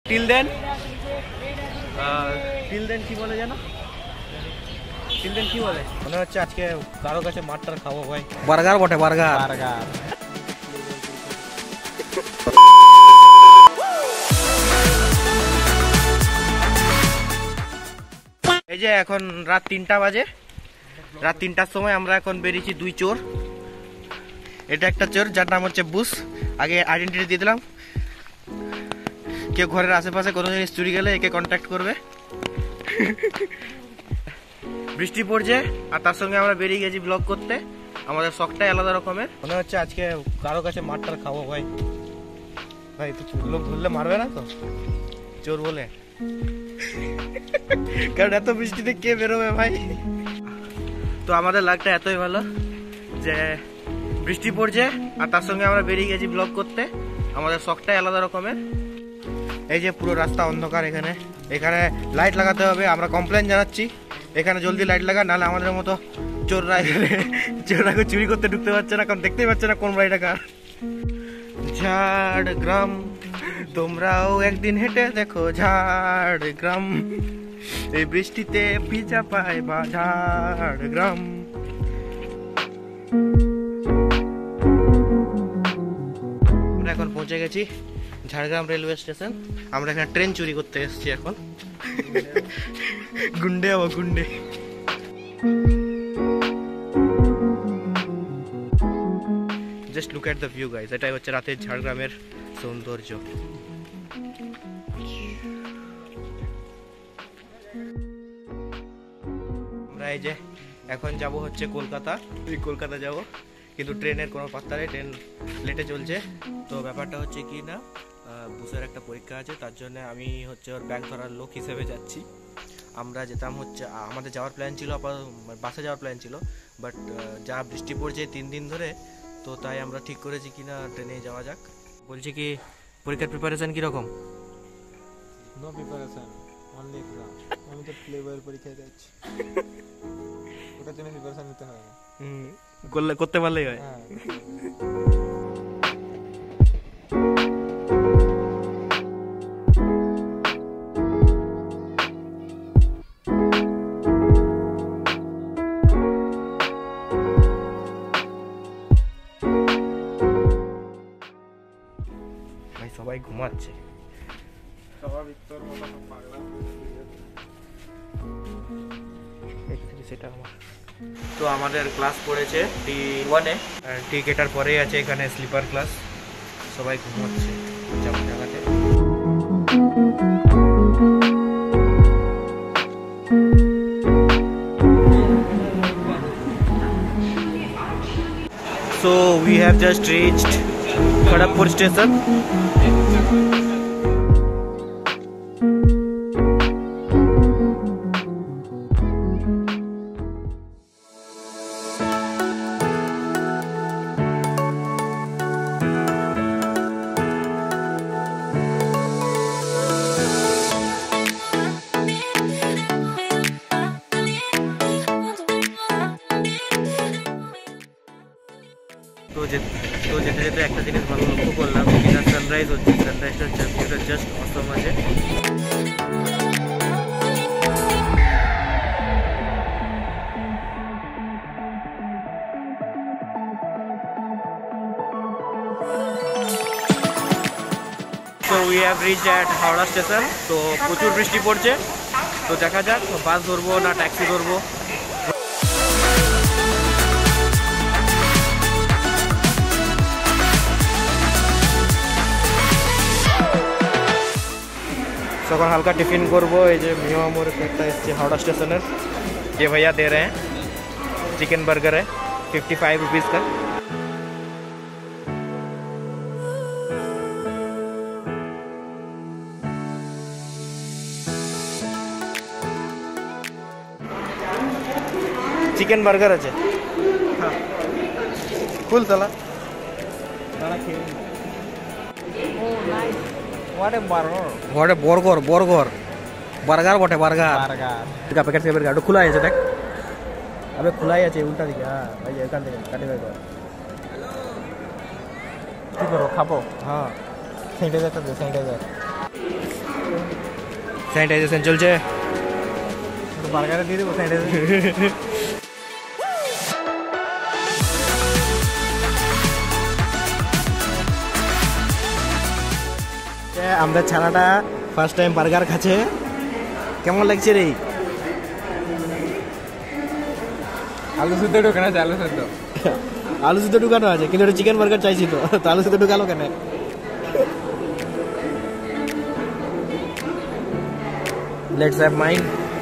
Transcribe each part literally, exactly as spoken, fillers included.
Till then till then কি বলে জানো? টিল দেন কি বলে? মনে হচ্ছে আজকে কারো কাছে মাঠটার খাবো ভাই। বার্গার বটে, বার্গার বার্গার। এই যে এখন রাত তিনটা বাজে। রাত তিনটার সময় আমরা এখন বেরিয়েছি দুই চোর। এটা একটা চোর যার নাম হচ্ছে বুস। আগে আইডেন্টিটি দিয়ে দিলাম। কেউ ঘরের আশেপাশে কোনো জিনিস চুরি গেলে একে কন্ট্যাক্ট করবে। বৃষ্টি পড়ছে আর তার সঙ্গে আমরা বেরিয়ে গেছি ব্লগ করতে। আমাদের শখটাই আলাদা রকমের। মনে হচ্ছে আজকে কারো কাছে মাঠটার খাবো ভাই। ভাই তো লোক ধরলে মারবে না তো চোর বলে? কারণ এত বৃষ্টিতে কে বেরোবে ভাই। তো আমাদের লাগটা এতই ভালো যে বৃষ্টি পড়ছে আর তার সঙ্গে আমরা বেরিয়ে গেছি ব্লগ করতে। আমাদের শখটাই আলাদা রকমের। এই যে পুরো রাস্তা অন্ধকার। এখানে এখানে লাইট লাগাতে হবে। আমরা কমপ্লেন জানাচ্ছি এখানে জলদি লাইট লাগা, নাহলে আমাদের মতো চোররা এখানে চোররা চুরি করতে ঢুকতে পারছে না, কারণ দেখতেই পাচ্ছে না কোন বাড়িটা কার। ঝাড়গ্রাম তোমরাও একদিন হেঁটে দেখো ঝাড়গ্রাম, এই বৃষ্টিতে ভিজা পায় বা ঝাড়গ্রাম। আমরা এখন পৌঁছে গেছি ঝাড়গ্রাম রেলওয়ে স্টেশন। আমরা এখানে ট্রেন চুরি করতে এসেছি এখন। গুন্ডে ও গুন্ডে। Just look at the view guys. এটাই হচ্ছে রাতের ঝাড়গ্রামের সৌন্দর্য। আমরা এই যে এখন যাব হচ্ছে কলকাতা। এই কলকাতা যাব, কিন্তু ট্রেনের কোনো পাত্তা নেই, ট্রেন লেটে চলছে। তো ব্যাপারটা হচ্ছে কি না, বুসের একটা পরীক্ষা আছে, তার জন্য আমি হচ্ছে ওর ব্যাগ ধরার লোক হিসেবে যাচ্ছি। আমরা যেতাম হচ্ছে, আমাদের যাওয়ার প্ল্যান ছিল, বাসে যাওয়ার প্ল্যান ছিল, বাট যা বৃষ্টি পড়ছে তিন দিন ধরে, তো তাই আমরা ঠিক করেছি কি না ট্রেনে যাওয়া যাক। বলছি কি পরীক্ষার প্রিপারেশন কীরকম? No preparation, only exam. আমি তো ফ্লেভার পরীক্ষায় যাচ্ছি, ওটার জন্য প্রিপারেশন নিতে হয় না। হুম, করলে করতে পারলেই হয়। হ্যাঁ। ভাই সবাই ঘুমাচ্ছে। সেটা আমার। তো আমাদের ক্লাস পড়েছে টি ওয়ানে, টি কেটার পরেই আছে এখানে স্লিপার ক্লাস। সবাই ঘুমাচ্ছে যেমন জায়গাতে। So we have just reached Kharagpur station. তো যেতে যেতে একটা জিনিস ভালো লক্ষ্য করলাম, এটা সানরাইজ হচ্ছে। সানরাইজটা জাস্ট জাস্ট অসম আছে। তো we have reached at Howrah station. তো প্রচুর বৃষ্টি পড়ছে, তো দেখা যাক বাস ধরবো না ট্যাক্সি ধরবো। सकाल हल्का टिफिन करबो। ये जो मियाँ मोर कहता है हावड़ा स्टेशनर, ये भैया दे रहे हैं चिकन बर्गर है फिफ्टी फाइव रुपीज़ का। चिकन बर्गर আছে। हाँ ফুল তালা তালা খেয়ে। Oh nice. What a burger! What a burger! Burger! Burger বটে, বার্গার বার্গার। এটা প্যাকেট থেকে বের করে খোলা আছে, দেখ। আবে খোলাই আছে উল্টা দিকে। হ্যাঁ ভাই, এখান থেকে কাটি বের কর। কি করো, খাবো? হ্যাঁ, স্যানিটাইজারটা দে, স্যানিটাইজার। স্যানিটাইজেশন চলছে। বার্গারে দিয়ে দেবো স্যানিটাইজার। আমাদের ছানাটা ফার্স্ট টাইম বার্গার খাচ্ছে, কেমন লাগছে রে? আলু সিদ্ধ ঢোকানো আছে, আলু সিদ্ধ আলু সিদ্ধ ঢুকানো আছে, কিন্তু এটা চিকেন বার্গার চাইছি তো, তো আলু সিদ্ধ ঢুকালো কেন? Let's have mind.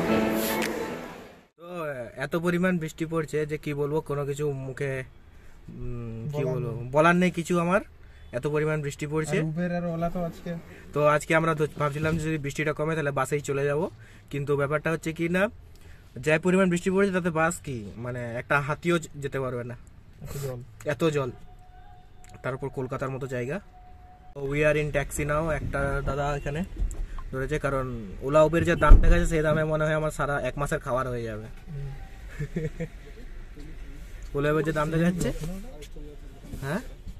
তো এত পরিমাণ বৃষ্টি পড়ছে যে কি বলবো, কোনো কিছু মুখে উম, কি বলবো বলার নেই কিছু আমার, এত পরিমাণ বৃষ্টি পড়ছে। উবের আর ওলা তো আজকে তো আজকে আমরা তো ভাবছিলাম যে যদি বৃষ্টিটা কমে তাহলে বাসেই চলে যাব, কিন্তু ব্যাপারটা হচ্ছে কি না, যে পরিমাণ বৃষ্টি পড়েছে তাতে বাস কি মানে একটা হাতিও যেতে পারবে না, জল এত জল, তারপর কলকাতার মতো জায়গা। We are in taxi now. একটা দাদা এখানে ধরেছে, কারণ ওলা উবের যে দাম দেখাচ্ছে সেই দামে মনে হয় আমার সারা এক মাসের খাবার হয়ে যাবে। ওলা উবের যে দাম দেখাচ্ছে, হ্যাঁ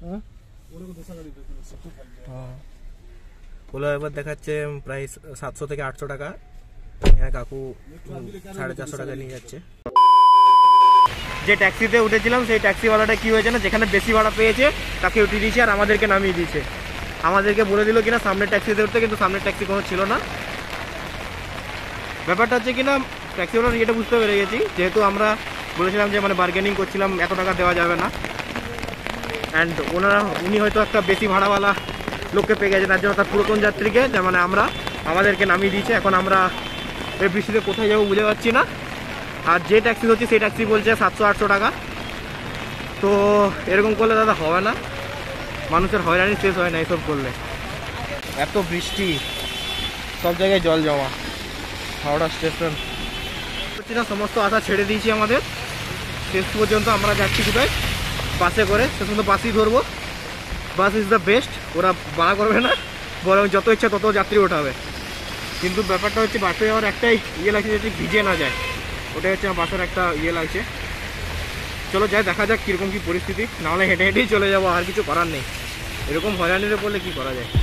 ওলা উবের দেখাচ্ছে প্রায় সাতশো থেকে আটশো টাকা, এখানে কাকু সাড়ে চারশো টাকা নিয়ে যাচ্ছে। যে ট্যাক্সিতে উঠেছিলাম সেই ট্যাক্সিওয়ালাটা কি হয়েছে না, যেখানে বেশি ভাড়া পেয়েছে তাকে উঠিয়ে দিয়েছে আর আমাদেরকে নামিয়ে দিয়েছে। আমাদেরকে বলে দিল কিনা সামনের ট্যাক্সিতে উঠতে, কিন্তু সামনের ট্যাক্সি কোনো ছিল না। ব্যাপারটা হচ্ছে কিনা ট্যাক্সিওয়ালার ইয়েটা বুঝতে পেরে গেছি, যেহেতু আমরা বলেছিলাম যে মানে বার্গেনিং করছিলাম এত টাকা দেওয়া যাবে না, অ্যান্ড ওনারা উনি হয়তো একটা বেশি ভাড়াওয়ালা লোককে পেয়ে গেছে, তার জন্য তার পুরাতন যাত্রীকে যে মানে আমরা আমাদেরকে নামিয়ে দিয়েছে। এখন আমরা এই বৃষ্টিতে কোথায় যাবো বুঝে পাচ্ছি না, আর যে ট্যাক্সি হচ্ছে সেই ট্যাক্সি বলছে সাতশো আটশো টাকা। তো এরকম করলে দাদা হবে না, মানুষের হয়রানি শেষ হয় না এসব করলে। এত বৃষ্টি, সব জায়গায় জল জমা। হাওড়া স্টেশন হচ্ছে না, সমস্ত আশা ছেড়ে দিয়েছি আমাদের। শেষ পর্যন্ত আমরা যাচ্ছি কোথায়, বাসে করে, শেষ পর্যন্ত বাসই ধরবো। বাস ইজ দ্য বেস্ট, ওরা বাড়া করবে না, বরং যত ইচ্ছা তত যাত্রী ওঠাবে। কিন্তু ব্যাপারটা হচ্ছে বাসে যাওয়ার একটাই ইয়ে লাগছে, যদি ভিজে না যায়, ওটাই হচ্ছে আমার বাসের একটা ইয়ে লাগছে। চলো যাই, দেখা যাক কীরকম কী পরিস্থিতি, নাহলে হেঁটে হেঁটেই চলে যাবো, আর কিছু করার নেই। এরকম হয়রানিতে পড়লে কি করা যায়।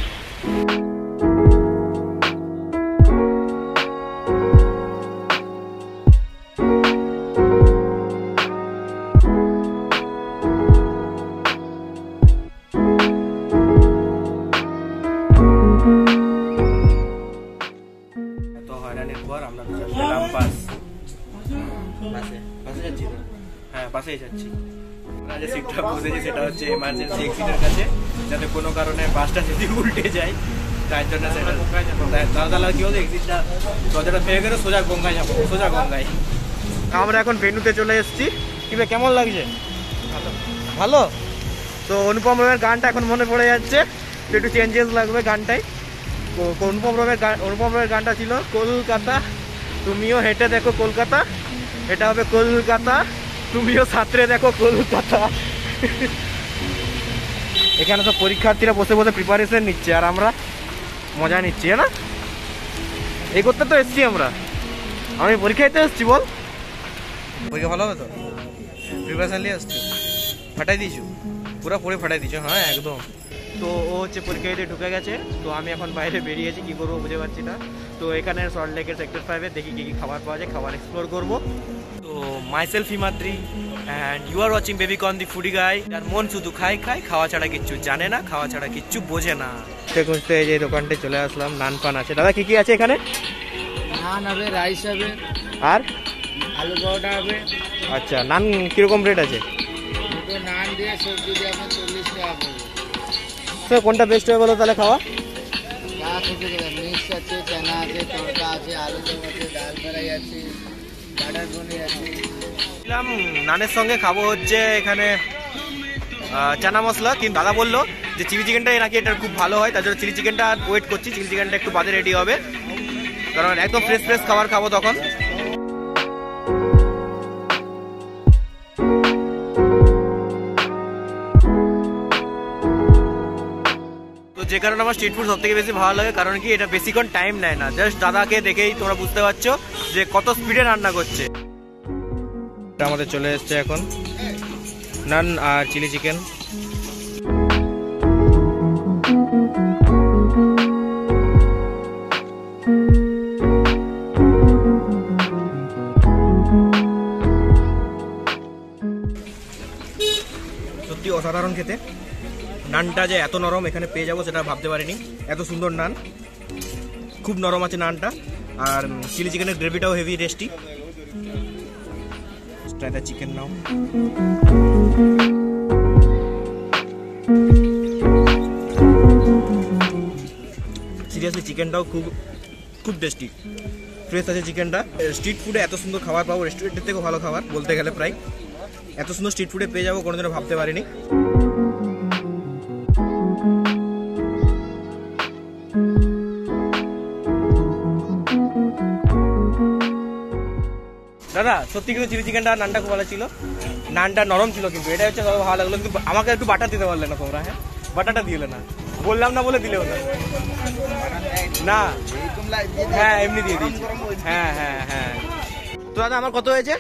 এত হয়রানির পর আমরা পেলাম বাস। বাসে বাসে যাচ্ছি তো? হ্যাঁ বাসেই যাচ্ছি। আমরা যে সিটটা বসেছি সেটা হচ্ছে এমার্জেন্সি এক্সিটের কাছে, যাতে কোনো কারণে বাসটা যদি উল্টে যায় তার জন্য সেটা দাদা দাদা কি বলতো, এক্সিটটা দরজাটা ফেলে গেলে সোজা গঙ্গায় যাবো, সোজা গঙ্গায়। আমরা এখন ভেন্যুতে চলে এসেছি। কিভাবে কেমন লাগছে? ভালো ভালো। তো অনুপম রমের গানটা এখন মনে পড়ে যাচ্ছে, তো একটু চেঞ্জেস লাগবে গানটাই। অনুপম রমের গান, অনুপম রমের গানটা ছিল কলকাতা তুমিও হেঁটে দেখো কলকাতা, এটা হবে কলকাতা তুমিও ছাত্রে দেখো কলকাতা। এখানে তো পরীক্ষার্থীরা বসে বসে প্রিপারেশন নিচ্ছে আর আমরা মজা নিচ্ছি, না এই করতে তো এসছি আমরা। আমি পরীক্ষা দিতে এসছি, বল পরীক্ষা ভালো হবে তো? প্রিপারেশন নিয়ে আসছি, ফাটাই দিয়েছো পুরো, পড়ে ফাটাই দিয়েছো। হ্যাঁ একদম। তো ও হচ্ছে পরীক্ষা দিতে ঢুকে গেছে, তো আমি এখন বাইরে বেরিয়েছি, কি করবো বুঝে পাচ্ছি না। তো এখানে সল্ট লেকের সেক্টর ফাইভে দেখি কী কী খাবার পাওয়া যায়, খাবার এক্সপ্লোর করবো। তো myself Himadri and you are watching babycorn the foodie guy. আর মন শুধু খাই খাই, খাওয়া ছাড়া কিচ্ছু জানে না, খাওয়া ছাড়া কিচ্ছু বোঝে না। খুঁজতে এই যে দোকানটায় চলে আসলাম, নান পান আছে। দাদা কি কি আছে এখানে? নান হবে, রাইস হবে, আর আলু পরোটা হবে। আচ্ছা, নান কিরকম রেট আছে? দুটো নান দিয়ে সবজি দিয়ে আপনার চল্লিশ টাকা পড়বে। তো কোনটা বেস্ট হবে বলো তাহলে খাওয়া? যা খেতে গেলে মিক্স আছে, চানা আছে, তড়কা আছে, আলু দম আছে, ডাল ফ্রাই আছে, বাটার পনির আছে। নানের সঙ্গে খাবো হচ্ছে এখানে চানা মশলা, কিন্তু দাদা বললো যে চিলি চিকেনটাই নাকি এটা খুব ভালো হয়, তার জন্য চিলি চিকেনটা ওয়েট করছি। চিলি চিকেনটা একটু বাদে রেডি হবে, কারণ একদম ফ্রেশ ফ্রেশ খাবার খাবো তখন। তো যে কারণে আমার স্ট্রিট ফুড সব থেকে বেশি ভালো লাগে, কারণ কি এটা বেশিক্ষণ টাইম নেয় না। জাস্ট দাদাকে দেখেই তোমরা বুঝতে পারছো যে কত স্পিডে রান্না করছে। আমাদের চলে এসছে এখন নান আর চিলি চিকেন। নানটা যে এত নরম এখানে পেয়ে যাবো সেটা ভাবতে পারিনি। এত সুন্দর নান, খুব নরম আছে নানটা। আর চিলি চিকেনের গ্রেভিটাও heavy tasty. Try the chicken now. Seriously চিকেনটাও খুব খুব টেস্টি, ফ্রেশ আছে চিকেনটা। স্ট্রিট ফুডে এত সুন্দর খাবার পাবো, রেস্টুরেন্টের থেকেও ভালো খাবার বলতে গেলে প্রায়। এত সুন্দর স্ট্রিট ফুডে পেয়ে যাবো কোনোদিনও ভাবতে পারিনি। দাদা সত্যি কিন্তু চিলি চিকেনটা নানটা খুব ভালো ছিল, নানটা নরম ছিল, কিন্তু এটা হচ্ছে ভালো লাগলো। কিন্তু আমাকে একটু বাটার দিতে পারলে না তোমরা? হ্যাঁ বাটারটা দিলে না, বললাম না বলে দিলেও না। না হ্যাঁ এমনি দিয়ে দিচ্ছি। হ্যাঁ হ্যাঁ হ্যাঁ। তো দাদা আমার কত হয়েছে?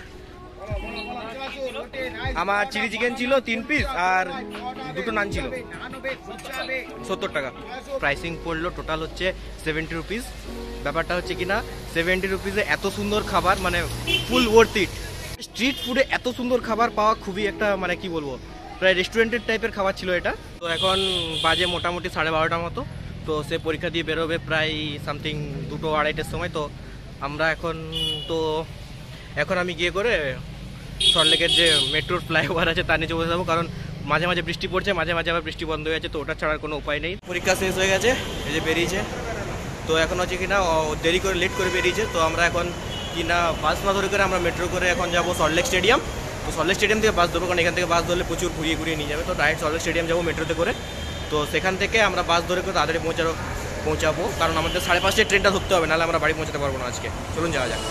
আমার চিলি চিকেন ছিল তিন পিস আর দুটো নান ছিল, সত্তর টাকা প্রাইসিং পড়লো। টোটাল হচ্ছে সেভেন্টি রুপিস। ব্যাপারটা হচ্ছে কিনা সেভেন্টি রুপিসে এত সুন্দর খাবার, মানে ফুল ওয়ার্থ ইট। স্ট্রিট ফুডে এত সুন্দর খাবার পাওয়া খুবই একটা মানে কি বলবো, প্রায় রেস্টুরেন্টের টাইপের খাবার ছিল এটা। তো এখন বাজে মোটামুটি সাড়ে বারোটার মতো। তো সে পরীক্ষা দিয়ে বেরোবে প্রায় সামথিং দুটো আড়াইটের সময়। তো আমরা এখন তো এখন আমি গিয়ে করে সল্টলেকের যে মেট্রোর ফ্লাইওভার আছে তার নিচে বসে যাবো, কারণ মাঝে মাঝে বৃষ্টি পড়ছে, মাঝে মাঝে আবার বৃষ্টি বন্ধ হয়ে যাচ্ছে। তো ওটা ছাড়ার কোনো উপায় নেই। পরীক্ষা শেষ হয়ে গেছে, এই যে বেরিয়েছে। তো এখন হচ্ছে কিনা দেরি করে লেট করে বেরিয়েছে। তো আমরা এখন কিনা বাস না ধরে করে আমরা মেট্রো করে এখন যাবো সল্টলেক স্টেডিয়াম। তো সল্টলেক স্টেডিয়াম থেকে বাস ধরবো, কারণ এখান থেকে বাস ধরলে প্রচুর ঘুরিয়ে ঘুরিয়ে নিয়ে যাবে। তো ডাইরেক্ট সল্টলেক স্টেডিয়াম যাবো মেট্রোতে করে। তো সেখান থেকে আমরা বাস ধরে করে তাড়াতাড়ি পৌঁছাবো পৌঁছাবো কারণ আমাদের সাড়ে পাঁচটায় ট্রেনটা ধরতে হবে, নাহলে আমরা বাড়ি পৌঁছাতে পারবো না আজকে। চলুন যাওয়া যাক।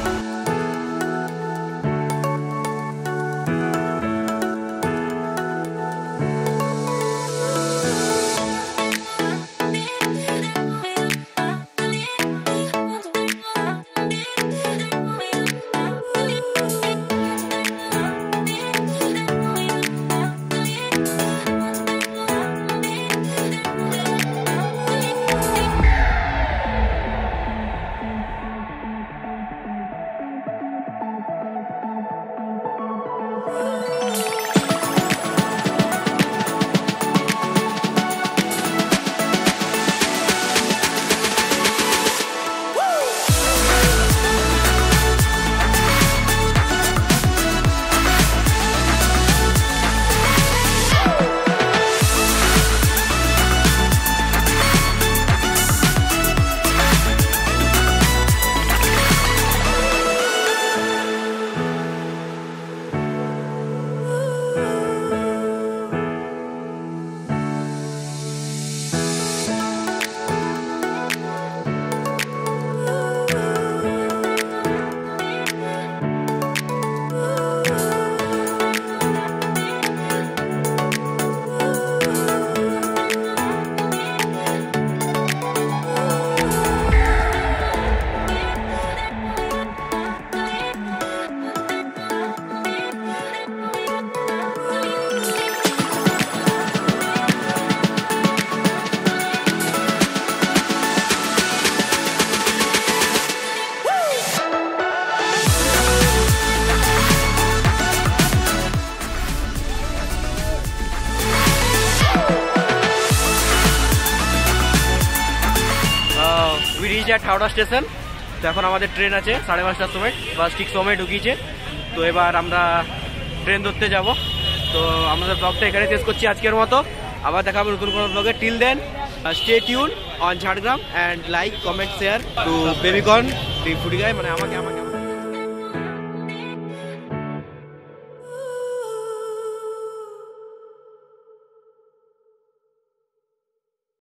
We reach at Howrah station. তো এখন আমাদের ট্রেন আছে সাড়ে পাঁচটার সময়, বাস ঠিক সময় ঢুকিয়েছে। তো এবার আমরা ট্রেন ধরতে যাব। তো আমাদের ব্লগটা এখানে শেষ করছি আজকের মতো। আবার দেখা হবে নতুন কোনো ব্লগে। Till then stay tune on Jhargram and like comment share to babycorn the foodie guy, মানে আমাকে আমাকে